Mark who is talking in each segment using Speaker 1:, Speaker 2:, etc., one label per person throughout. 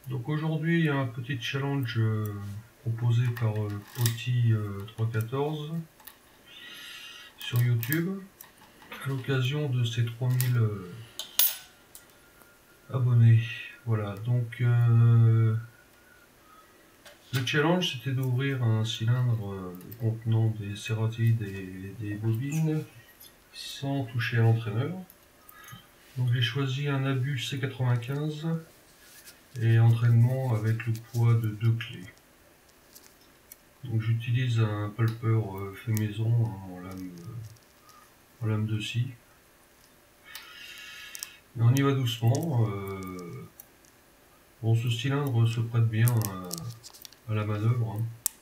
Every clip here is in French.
Speaker 1: Donc aujourd'hui il y a un petit challenge proposé par Poti 314 sur YouTube à l'occasion de ses 3000 abonnés. Voilà, donc le challenge c'était d'ouvrir un cylindre contenant des cératides et des bobines sans toucher à l'entraîneur. Donc j'ai choisi un Abus C95 et entraînement avec le poids de 2 clés. Donc j'utilise un pulper fait maison en lame de scie. Et on y va doucement. Bon, ce cylindre se prête bien à la manœuvre.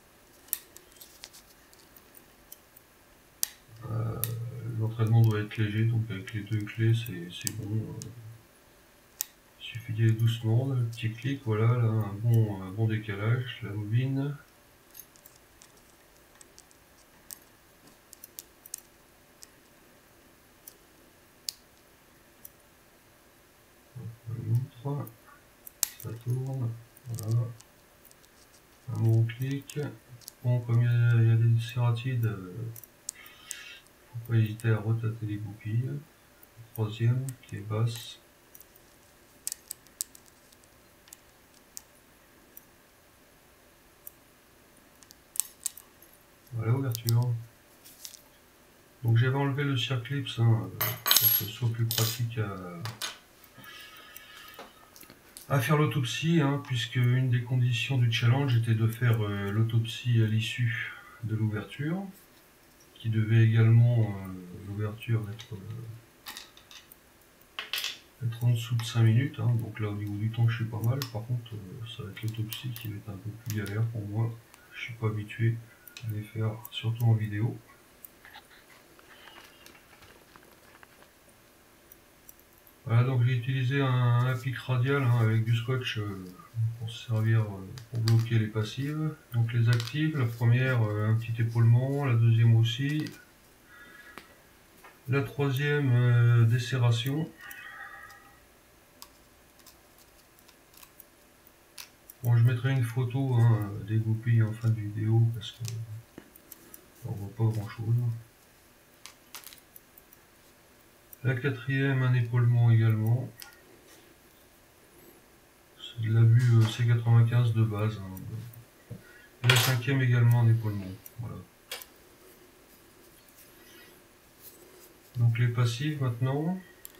Speaker 1: L'entraînement doit être léger, donc avec les 2 clés c'est bon. Il suffit d'y aller doucement, le petit clic, voilà, là, un bon décalage, la bobine. On montre, ça tourne, voilà. Un bon clic. Bon, comme il y a des cératides, faut pas hésiter à retâter les goupilles. La troisième qui est basse. Voilà l'ouverture. Donc j'avais enlevé le circlips pour que ce soit plus pratique à faire l'autopsie, puisque une des conditions du challenge était de faire l'autopsie à l'issue de l'ouverture, qui devait également l'ouverture être en dessous de 5 minutes, donc là au niveau du temps je suis pas mal. Par contre ça va être l'autopsie qui va être un peu plus galère pour moi, je suis pas habitué à les faire surtout en vidéo. Voilà, donc j'ai utilisé un pic radial avec du scotch pour se servir pour bloquer les passives. Donc les actives, la première un petit épaulement, la deuxième aussi, la troisième desserration. Bon, je mettrai une photo des goupilles en fin de vidéo parce que on voit pas grand chose. La quatrième, un épaulement également. C'est de l'Abus C95 de base. Et la cinquième également, un épaulement. Voilà. Donc les passives maintenant.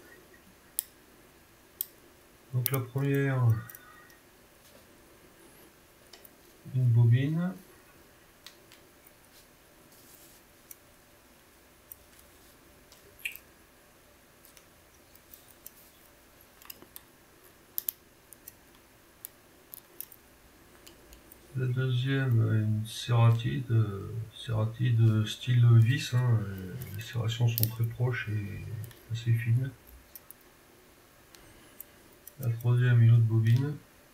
Speaker 1: Donc la première, une bobine. La deuxième, une cératide style vis, les serrations sont très proches et assez fines. La troisième, une autre bobine.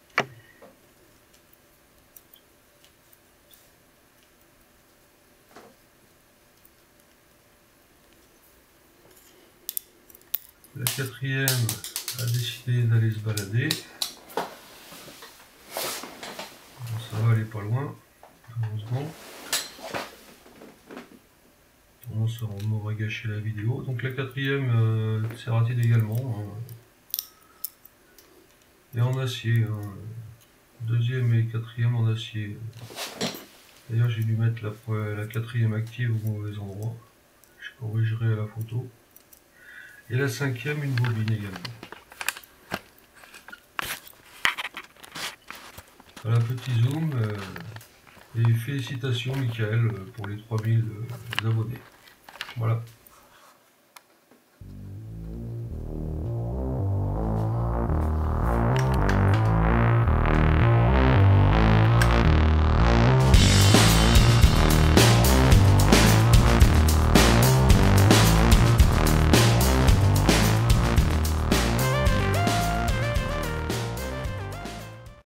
Speaker 1: La quatrième a décidé d'aller se balader. Bon, ça va, aller pas loin, heureusement. Ça m'aurait gâché la vidéo. Donc la quatrième cératide également. Et en acier. Deuxième et quatrième en acier. D'ailleurs j'ai dû mettre la quatrième active au mauvais endroit. Je corrigerai à la photo. Et la cinquième, une bobine également. Voilà, petit zoom. Et félicitations Michael pour les 3000 abonnés. Voilà.